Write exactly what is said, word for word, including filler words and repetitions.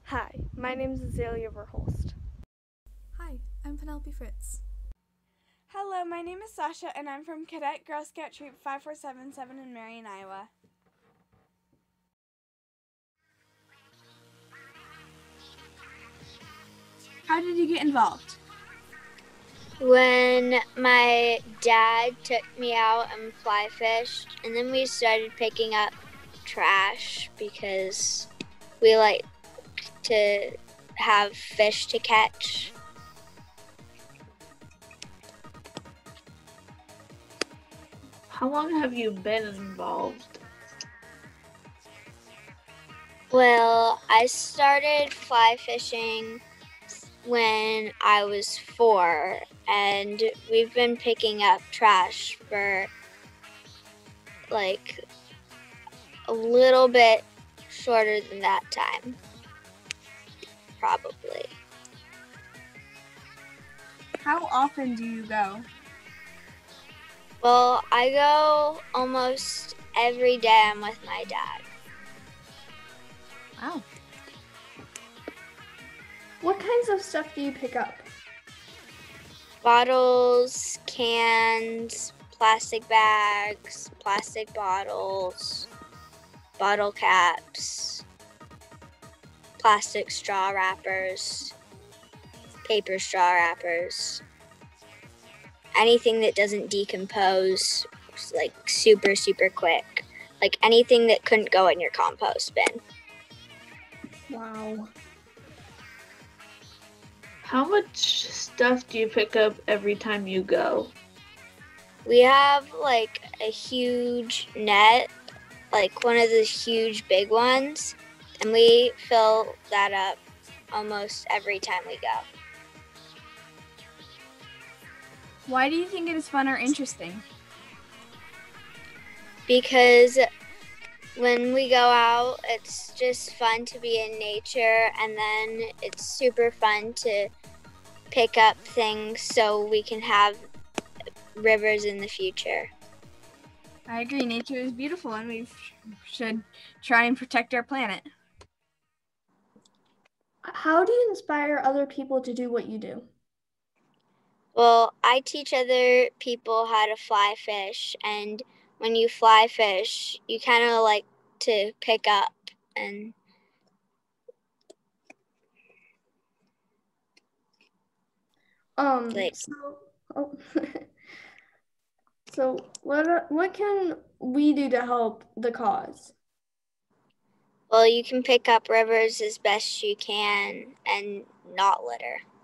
Hi, my name is Azalea Verholst. Hi, I'm Penelope Fritz. Hello, my name is Sasha, and I'm from Cadet Girl Scout Troop five four seven seven in Marion, Iowa. How did you get involved? When my dad took me out and fly fished, and then we started picking up trash because we like to have fish to catch. How long have you been involved? Well, I started fly fishing when I was four, and we've been picking up trash for like a little bit shorter than that time, probably. How often do you go? Well, I go almost every day. I'm with my dad. Wow. What kinds of stuff do you pick up? Bottles, cans, plastic bags, plastic bottles, bottle caps, plastic straw wrappers, paper straw wrappers, anything that doesn't decompose like super, super quick, like anything that couldn't go in your compost bin. Wow. How much stuff do you pick up every time you go? We have like a huge net, like one of the huge big ones, and we fill that up almost every time we go. Why do you think it is fun or interesting? Because when we go out, it's just fun to be in nature, and then it's super fun to pick up things so we can have rivers in the future. I agree, nature is beautiful and we should try and protect our planet. How do you inspire other people to do what you do? Well, I teach other people how to fly fish, and when you fly fish, you kind of like to pick up and Um, like so, oh. So what are, what can we do to help the cause? well, you can pick up rivers as best you can and not litter.